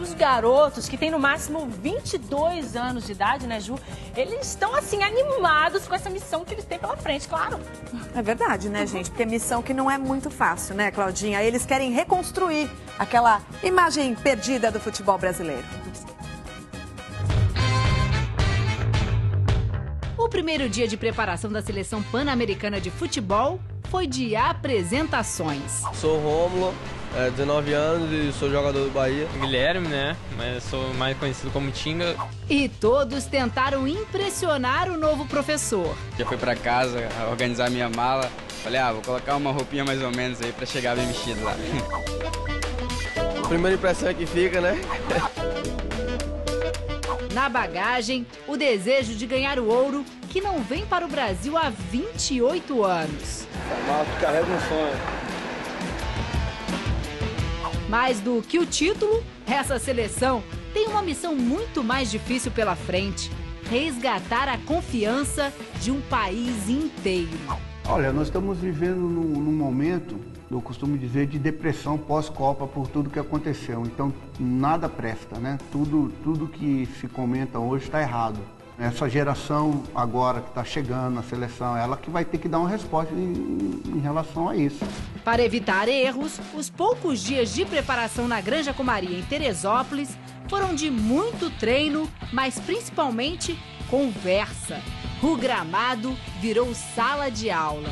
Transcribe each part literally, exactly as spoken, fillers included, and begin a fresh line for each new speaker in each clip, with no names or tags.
nossos garotos, que têm no máximo vinte e dois anos de idade, né, Ju? Eles estão, assim, animados com essa missão que eles têm pela frente, claro.
É verdade, né, gente? Porque missão que não é muito fácil, né, Claudinha? Eles querem reconstruir aquela imagem perdida do futebol brasileiro.
O primeiro dia de preparação da Seleção Pan-Americana de Futebol foi de apresentações.
Sou Rômulo, é, dezenove anos e sou jogador do Bahia.
Guilherme, né? Mas sou mais conhecido como Tinga.
E todos tentaram impressionar o novo professor.
Já fui pra casa organizar minha mala. Falei, ah, vou colocar uma roupinha mais ou menos aí pra chegar bem vestido lá.
A primeira impressão é que fica, né?
Na bagagem, o desejo de ganhar o ouro, que não vem para o Brasil há vinte e oito anos.
Carrega um sonho.
Mais do que o título, essa seleção tem uma missão muito mais difícil pela frente: resgatar a confiança de um país inteiro.
Olha, nós estamos vivendo num, num momento, eu costumo dizer, de depressão pós-Copa por tudo que aconteceu. Então, nada presta, né? Tudo, tudo que se comenta hoje está errado. Essa geração agora que está chegando na seleção, ela que vai ter que dar uma resposta em, em relação a isso.
Para evitar erros, os poucos dias de preparação na Granja Comaria, em Teresópolis, foram de muito treino, mas principalmente conversa. O gramado virou sala de aula.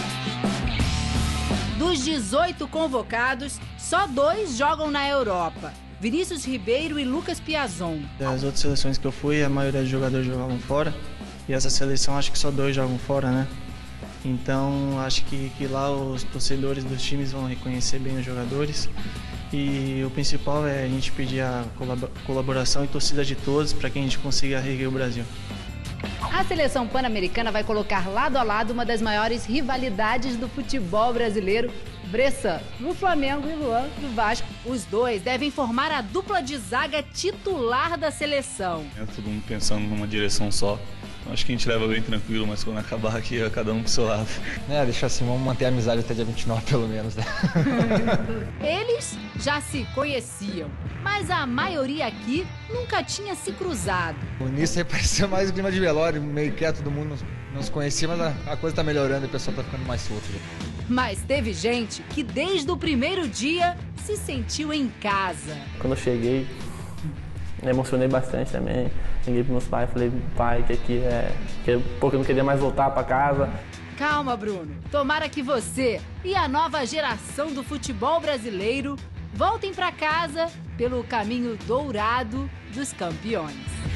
Dos dezoito convocados, só dois jogam na Europa: Vinícius Ribeiro e Lucas Piazon.
Das outras seleções que eu fui, a maioria dos jogadores jogavam fora. E essa seleção, acho que só dois jogam fora, né? Então, acho que, que lá os torcedores dos times vão reconhecer bem os jogadores. E o principal é a gente pedir a colaboração e torcida de todos para que a gente consiga reerguer o Brasil.
A seleção pan-americana vai colocar lado a lado uma das maiores rivalidades do futebol brasileiro: Bressan, do Flamengo, e Luan, do Vasco. Os dois devem formar a dupla de zaga titular da seleção.
É todo mundo pensando numa direção só. Acho que a gente leva bem tranquilo, mas quando acabar aqui, é cada um pro seu lado.
É, deixa assim, vamos manter a amizade até dia vinte e nove, pelo menos, né?
Eles já se conheciam, mas a maioria aqui nunca tinha se cruzado.
No início aí parecia mais o clima de velório, meio quieto, todo mundo não se conhecia, mas a, a coisa tá melhorando e o pessoal tá ficando mais solto.
Mas teve gente que desde o primeiro dia se sentiu em casa.
Quando eu cheguei, me emocionei bastante também. Liguei para meus pais, falei, pai, que aqui é... que porque eu não queria mais voltar para casa.
Calma, Bruno. Tomara que você e a nova geração do futebol brasileiro voltem para casa pelo caminho dourado dos campeões.